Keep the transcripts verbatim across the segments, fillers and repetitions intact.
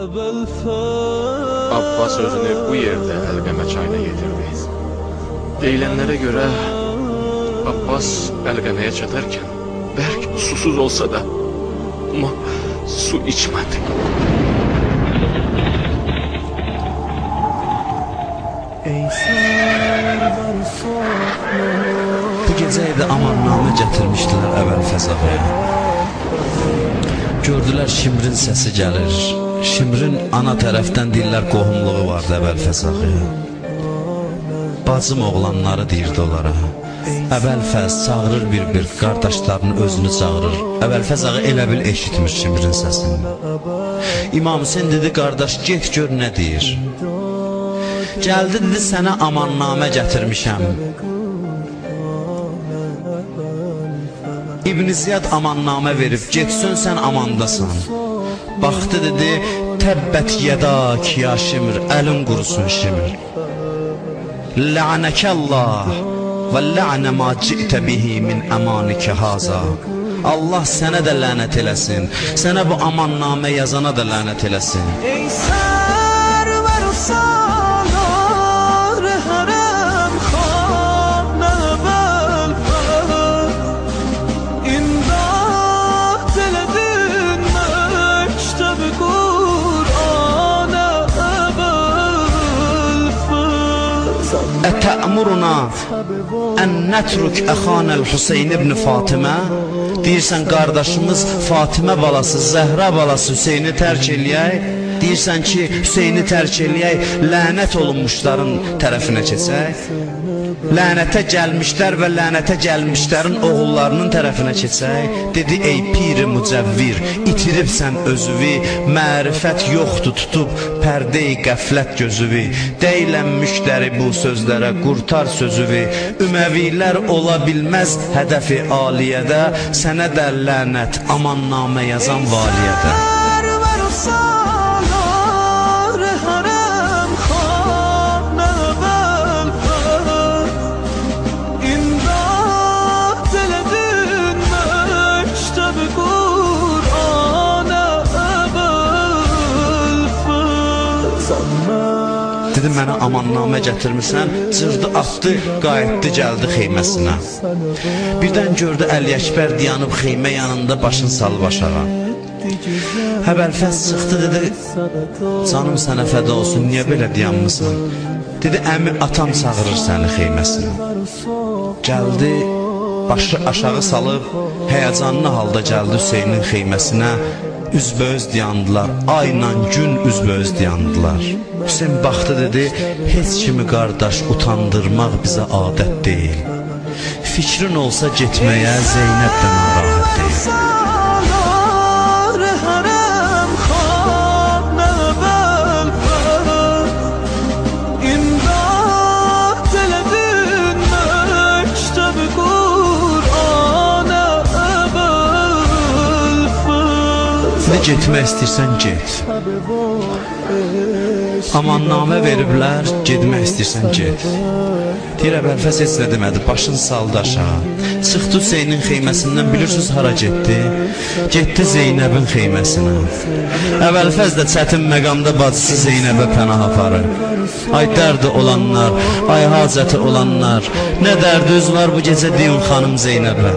Abbas özünü bu yerde Əlqəmə çayına yetirdi. Deyilənlərə görə Abbas Əlqəməyə çatarkən bərk susuz olsa da amma su içmədi. Bu gecə evdə amannamə gətirmişdilər Əbəlfəz ağaya. Gördülər Şimrin səsi gəlir. Şimrin ana tərəfdən deyirlər qohumluğu vardı Əbəlfəz ağaya. Bacım oğlanları deyirdi onlara. Əbəlfəz çağırır bir-bir, qardaşlarını özünü çağırır. Əbəlfəz ağa elə bil eşitmiş Şimrin səsini. İmam Hüseyin dedi, qardaş get gör nə deyir. Gəldi dedi, sənə amannamə gətirmişəm. İbn Ziyad amannamə verib, getsən sən amandasan. Baxdı dedi, təbbət yədak ya Şimr, əlin qurusun Şimr. Lə'nəkəllah və lə'nə ma ci'tə bihi min əmanikə haza. Allah sənə də lənət eləsin, sənə bu amannamə yazana da lənət eləsin. Ey sərvər salar hərəm xanə bəlfəz, imdad elədin məktəb-i Qur'anə bəlfəz. Ətə'muruna ən nətrük əxanəl Hüseyin ibn Fatimə. Deyirsən qardaşımız Fatimə balası, Zəhra balası Hüseyni tərk eləyək. Deyirsən ki, Hüseyni tərk eləyək, lənət olunmuşların tərəfinə keçək. Lənətə gəlmişlər və lənətə gəlmişlərin oğullarının tərəfinə keçək. Dedi, ey piri mücəvvir, itiribsən özüvi, mərifət yoxdur tutub pərdə-i qəflət gözüvi. Deyilən müştəri bu sözlərə, qurtar sözüvi. Üməvilər ola bilməz hədəfi aliyədə, sənə də lənət amannamə yazan valiyədə. Dedi, mənə amannamə gətirmirsən, cırdı, atdı, qayıtdı, gəldi xeyməsinə. Birdən gördü Əli Əkbər dayanıb xeymə yanında, başını salıb aşağı. Əbəlfəz çıxdı, dedi, canım sənə fəda olsun, niyə belə dayanmısan? Dedi, əmi atam çağırır səni xeyməsinə. Gəldi, başı aşağı salıb, həyəcanlı halda gəldi Hüseynin xeyməsinə. Üzböz dayandılar, ayla gün üzböz dayandılar. Hüseyin baxdı dedi, heç kimi qardaş utandırmaq bizə adət deyil. Fikrin olsa getməyə Zeynəb də narahat deyil. Nə getmək istəyirsən, get. Amannamə veriblər, gedmək istəyirsən, get. Deyir, Əbəlfəz heç nə demədi, başını saldı aşağı. Çıxdı Hüseynin xeyməsindən, bilirsiniz hara getdi? Getdi Zeynəbin xeyməsinə. Əbəlfəz də çətin məqamda bacısı Zeynəbə pənah aparır. Ay dərdi olanlar, ay hacəti olanlar, nə dərdiniz var bu gecə deyin xanım Zeynəbə.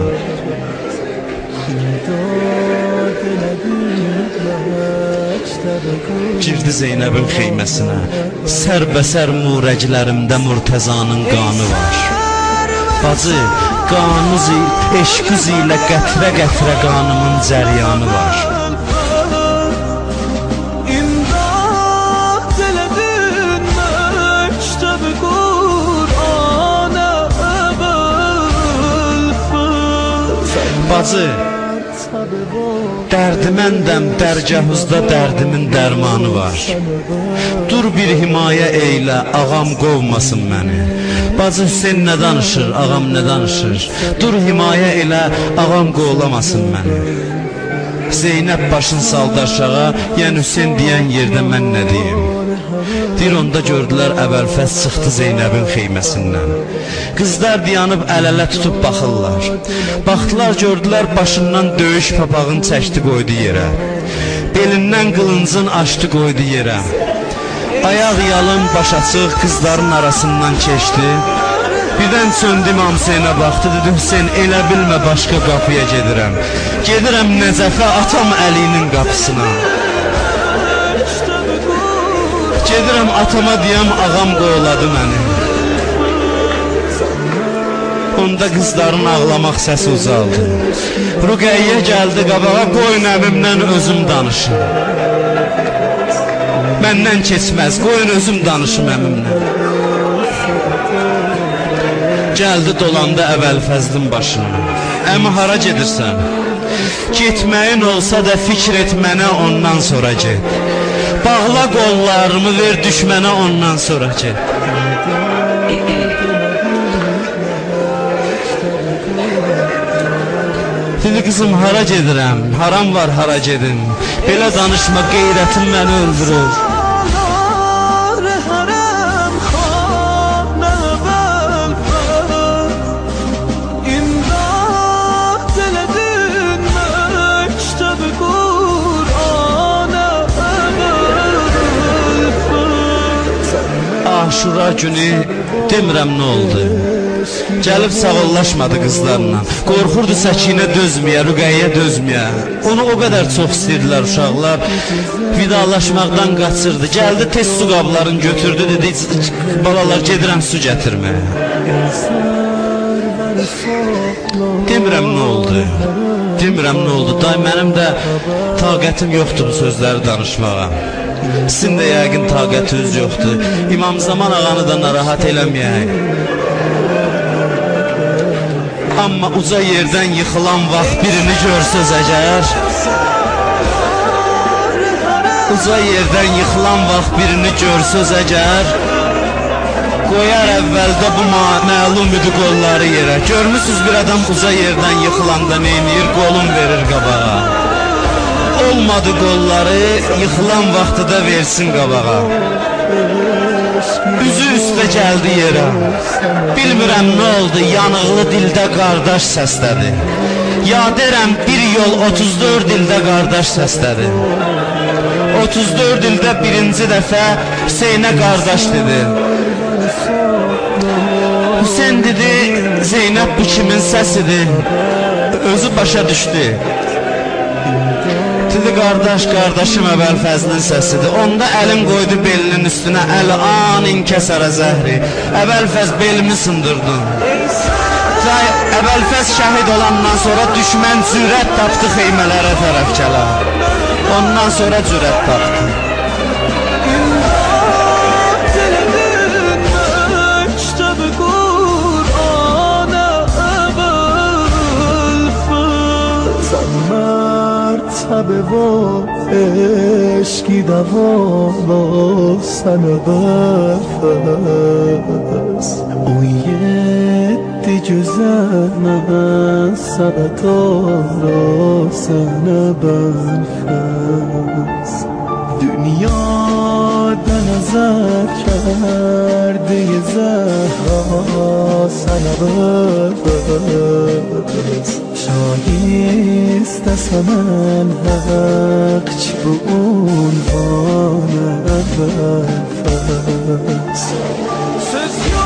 Girdi Zeynəbin xeyməsinə, sərbəsər murəclərimdə Murtəzanın qanı var. Bacı, qanız il, eşqüz ilə qətrə-qətrə qanımın cəryanı var. Bacı, dərdiməndəm, dərgahuzda dərdimin dərmanı var. Dur bir himayə eylə, ağam qovmasın məni. Bacı Hüseyin nə danışır, ağam nə danışır? Dur himayə elə, ağam qovlamasın məni. Zeynəb başını saldı aşağı, yəni Hüseyin deyən yerdə mən nə deyim? Deyir, onda gördülər Əbəlfəz çıxdı Zeynəbin xeyməsindən. Qızlar dayanıb əl-ələ tutub baxırlar. Baxdılar, gördülər başından döyüş papağını çəkdi qoydu yerə. belindən qılıncın açdı qoydu yerə. Ayaq yalın, baş açıq qızların arasından keçdi. Birdən söndü İmam Hüseynə baxdı, dedi Hüseyn elə bilmə başqa qapıya gedirəm. Gedirəm Nəcəfə atam Əlinin qapısına. Gedirəm atama deyəm ağam qoyuladı məni. Onda qızların ağlamaq səsi uzaldı. Rüqəyyə gəldi qabağa, qoyun əmimdən özüm danışım. Məndən keçməz, qoyun özüm danışım əmimlə. Gəldi dolandı Əvəlfəzlin başına. Əmi hara gedirsən? Getməyin olsa da fikr et mənə ondan sonra get. Bağla qollarımı ver düşmənə ondan sonra get. Dedi qızım hara gedirəm? Haram var hara gedim. Belə danışma, qeyrətim məni öldürür. Aşura günü demirəm nə oldu. Gəlib sağollaşmadı qızlarla. Qorxurdu Səkinə dözməyə, Rüqəyyə dözməyə. Onu o qədər çox istəyirdilər uşaqlar. Vidalaşmaqdan qaçırdı. Gəldi tez su qablarını götürdü, dedi balalar gedirəm su gətirməyə. Demirəm nə oldu. Demirəm nə oldu. Day mənim də taqətim yoxdur bu sözləri danışmağa. Sizin də yəqin taqətiniz yoxdur. İmam Zaman ağanı da narahat eləməyək. Amma uca yerdən yıxılan vaxt birini görsəz əgər, uca yerdən yıxılan vaxt birini görsəz əgər, qoyar əvvəldə bu məlum idi qolları yerə. Görmüsünüz bir adam uca yerdən yıxılanda neyniyir? Qolun verir qabağa. Olmadı qolları, yıxılan vaxtı da versin qabağa. Üzü üstə gəldi yerə. Bilmirəm nə oldu, yanıqlı dildə qardaş səslədi. Yaderəm bir yol otuz dörd ildə qardaş səslədi. otuz dörd ildə birinci dəfə Hüseynə qardaş dedi. Hüseyn dedi, Zeynəb bu kimin səsidir? Özü başa düşdü. Dedi qardaş, qardaşım Əvəlfəzlin səsidir. Onda əlim qoydu belinin üstünə, əl-an inkəsərə zəhri. Əvəlfəz belimi sındırdın. Əvəlfəz şəhid olandan sonra düşmən cürət tapdı xeymələrə tərəf gələ. Ondan sonra cürət tapdı. مرتبه و عشقی دوام sana befes o yetti güzel sabahlara sana befes dünyada nazar kerdi zehra sana befes شایسته سمن حق چی به عنوان بفرست